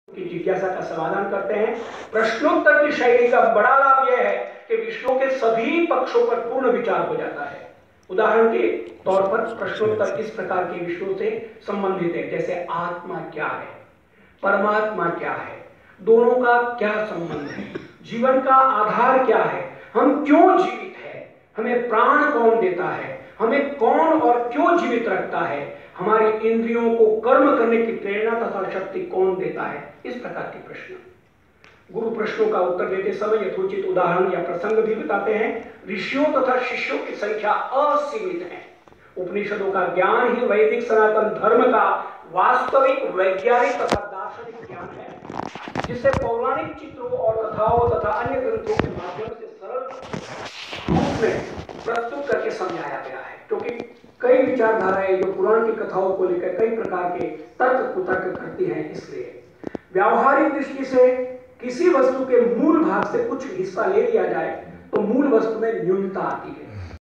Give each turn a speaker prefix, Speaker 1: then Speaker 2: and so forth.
Speaker 1: की जिज्ञासा का समाधान करते हैं। प्रश्नोत्तर की शैली का बड़ा लाभ यह है कि विषयों के सभी पक्षों पर पूर्ण विचार हो जाता है। उदाहरण के तौर पर प्रश्नोत्तर इस प्रकार के विषयों से संबंधित है, जैसे आत्मा क्या है, परमात्मा क्या है, दोनों का क्या संबंध है, जीवन का आधार क्या है, हम क्यों जीवित हैं, हमें प्राण कौन देता है, हमें कौन और क्यों जीवित रखता है, हमारी इंद्रियों को कर्म करने की प्रेरणा तथा शक्ति कौन देता है। इस प्रकार के प्रश्न गुरु प्रश्नों का उत्तर देते समय यथोचित उदाहरण या प्रसंग भी बताते हैं। ऋषियों तथा शिष्यों की संख्या असीमित है। उपनिषदों का ज्ञान ही वैदिक सनातन धर्म का वास्तविक वैज्ञानिक तथा दार्शनिक ज्ञान है, जिसे पौराणिक चित्रों और कथाओं तथा अन्य ग्रंथों के माध्यम से सरल रूप में प्रस्तुत करके समझाया गया है। क्योंकि कई विचारधाराएं जो पुराण की कथाओं को लेकर कई प्रकार के तर्क कुतर्क करती हैं, इसलिए व्यावहारिक दृष्टि से किसी वस्तु के मूल भाग से कुछ हिस्सा ले लिया जाए तो मूल वस्तु में न्यूनता आती है।